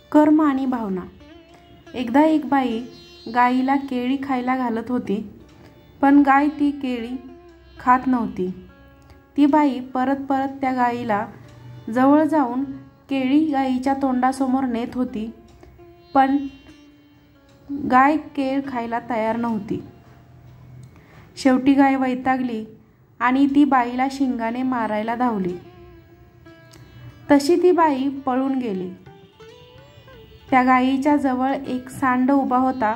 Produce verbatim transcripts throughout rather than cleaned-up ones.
कर्म आणि भावना. एकदा एक बाई गाईला केळी खायला घालत होती, पण गाय ती केळी खात नव्हती. ती बाई परत परत त्या गाईला जवळ जाऊन केळी गाईच्या तोंडासमोर नेत होती, पण गाय केळ खायला तयार नव्हती. शेवटी गाय वैतागली आणि ती बाईला शिंगाने मारायला धावली. तशी ती बाई पळून गेली. त्या गायीच्या जवळ एक सांड उभा होता.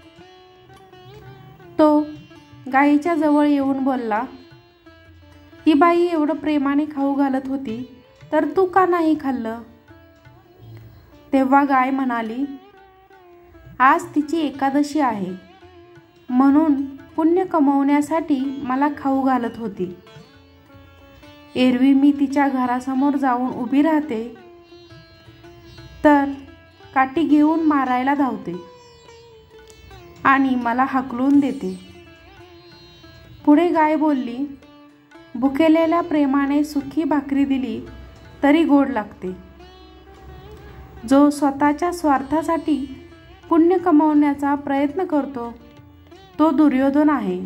तो गायीच्या जवळ येऊन बोलला, ती बाई एवढं प्रेमाने खाऊ घालत होती, तर तू का नाही खाल्लं? तेव्हा गाय म्हणाली, आज तिची एकादशी आहे, म्हणून पुण्य कमवण्यासाठी मला खाऊ घालत होती. एरवी मी तिच्या घरासमोर जाऊन उभी राहते, तर काठी घेऊन मारायला धावते आणि मला हाकलून देते. पुढे गाय बोलली, भुकेलेल्या प्रेमाने सुखी भाकरी दिली तरी गोड लागते. जो स्वतःच्या स्वार्थासाठी पुण्य कमवण्याचा प्रयत्न करतो तो दुर्योधन आहे.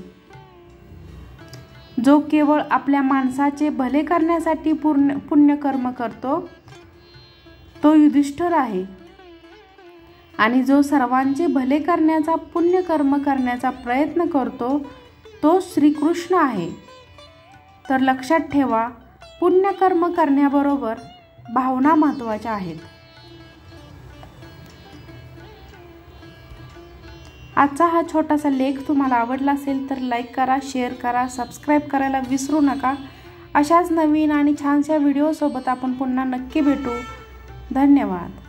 जो केवळ आपल्या माणसाचे भले करण्यासाठी पूर्ण पुण्यकर्म करतो तो युधिष्ठिर आहे. आणि जो सर्वांचे भले करण्याचा पुण्यकर्म करण्याचा प्रयत्न करतो तो श्रीकृष्ण आहे. तर लक्षात ठेवा, पुण्यकर्म करण्याबरोबर भावना महत्त्वाच्या आहेत. आजचा हा छोटासा लेख तुम्हाला आवडला असेल तर लाईक करा, शेअर करा, सबस्क्राईब करायला विसरू नका. अशाच नवीन आणि छानशा व्हिडिओसोबत आपण पुन्हा नक्की भेटू. धन्यवाद.